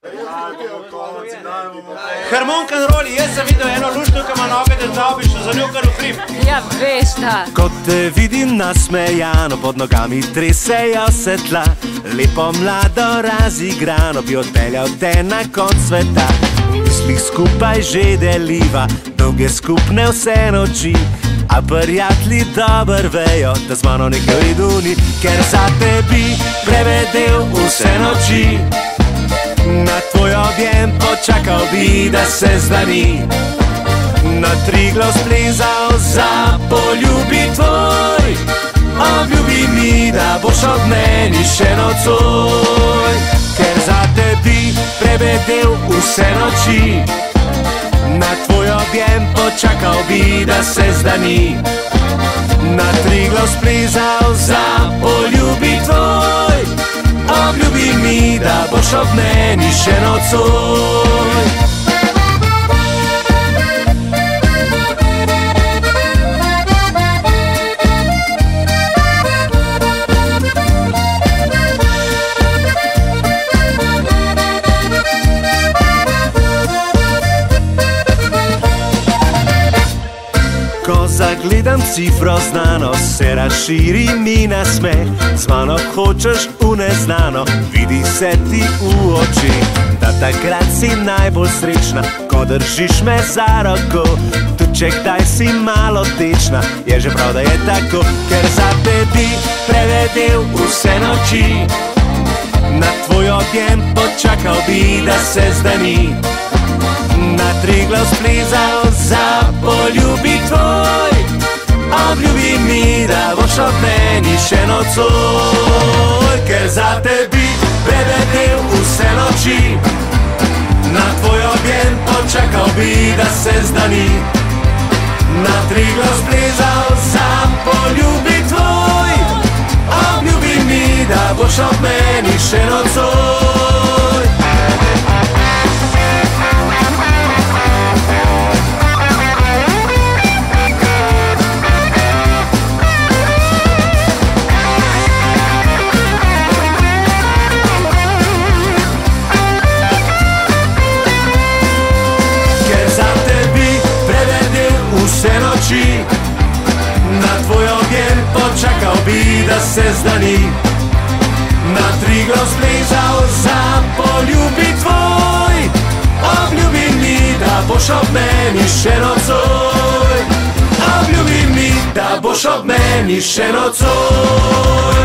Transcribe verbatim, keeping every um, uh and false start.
Harmonk'N'Rolli, jaz sem videl eno luštno, ki ima noge, da dobiš za njo kar v hrib. Ja, veš ta. Ko te vidim nasmejano, pod nogami tresejo se tla, lepo mlado razigrano bi odpeljal te na konc sveta. Mislih skupaj že deliva, dolge skupne vse noči, a prijatelji dober vejo, da z mano nekaj redu ni, ker za tebi prevedel vse noči. Na tvoj objem počakal bi, da se zdani, na Triglav splezal za poljubi tvoj. Obljubi mi, da boš ob meni še nocoj, ker za tebi prebedel vse noči. Na tvoj objem počakal bi, da se zdani, na Triglav splezal za poljubi tvoj. Obljubi mi, da boš ob meni še nocoj. Ko zagledam cifro znano, se razširi mi na smeh. Z mano hočeš v neznano, vidi se ti v oči, da takrat si najbolj srečna, ko držiš me za roko. Tudi če kdaj si malo tečna, je že prav, da je tako, ker za tebi prevedel vse noči. Na tvoj objem počakal bi, da se zdani, na Triglav splezal za poljubi tvoj. Obljubi mi, da boš ob meni še nocoj, ker za tebi prevedel vse noči. Na tvoj objem počakal bi, da se zdani, na Triglav splezal za poljubi tvoj. Obljubi mi, da boš ob meni še nocoj. Na tvoj objem počakal bi, da se zdani, na Triglav splezal za poljubi tvoj. Obljubi mi, da boš ob meni še nocoj. Obljubi mi, da boš ob meni še nocoj.